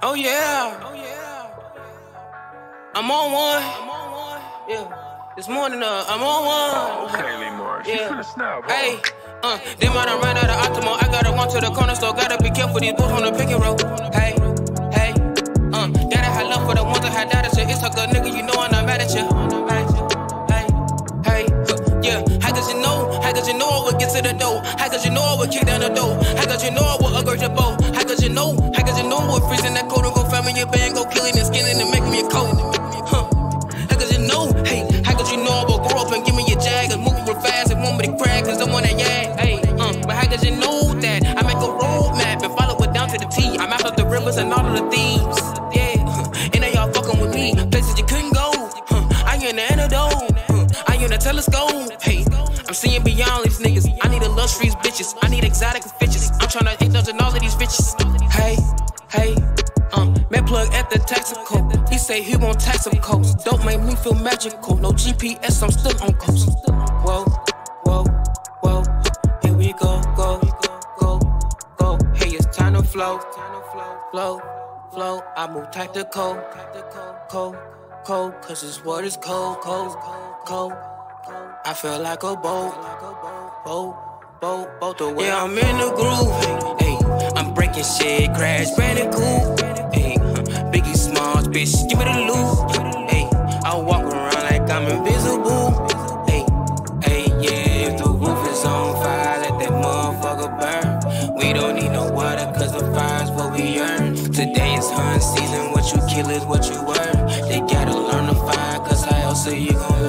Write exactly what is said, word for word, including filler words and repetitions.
Oh yeah. Oh yeah. I'm on one. Yeah. This morning, uh, I'm on one. Okay, Lemar. Yeah. Snap, hey, uh, them I done ran out of optimo. I gotta run to the corner store. Gotta be careful these boots on the pick and roll. Hey, hey, uh, gotta have love for the ones that had that shit. It's a good nigga, you know I'm not mad at you. Hey, hey, uh, yeah. How could you know? How could you know I would get to the door? How could you know I would kick down the door? How could you know I would upgrade your bow? How could you know? How could you know I would freezing that coat and go find me your band, go killing and skinning and make me a coat? Huh? How could you know? Hey, how could you know I would grow up and give me a jag and move real fast and want me to crack cause I'm on that yag? Hey, uh, but how could you know that? I make a roadmap and follow it down to the T. I map up the rivers and all of the thieves. Yeah, huh, and they all fucking with me. Places you couldn't go. Huh, I ain't the antidote. Huh, I ain't the telescope. Hey, I'm seeing beyond these niggas. I need illustrious bitches. I need exotic bitches. I'm trying to indulge in all of these bitches. Hey, hey, um, man plug at the Texaco. He say he won't tax him coast. Don't make me feel magical. No G P S, I'm still on coast. Whoa, whoa, whoa. Here we go, go, go, go. Hey, it's time to flow, flow, flow. I move tactical, cold, cold. Cause this world is cold, cold, cold. I feel like a boat, boat, boat, boat the way. Yeah, I'm in the groove. Hey, I'm breaking shit, crash, brand cool. Hey, Biggie Smalls, bitch, give me the loot. Hey, I walk around like I'm invisible. Hey, hey, yeah, if the roof is on fire, let that motherfucker burn. We don't need no water, cause the fire's what we earn. Today is hunt season, what you kill is what you earn. They gotta learn to fire, cause how else are you gon' learn?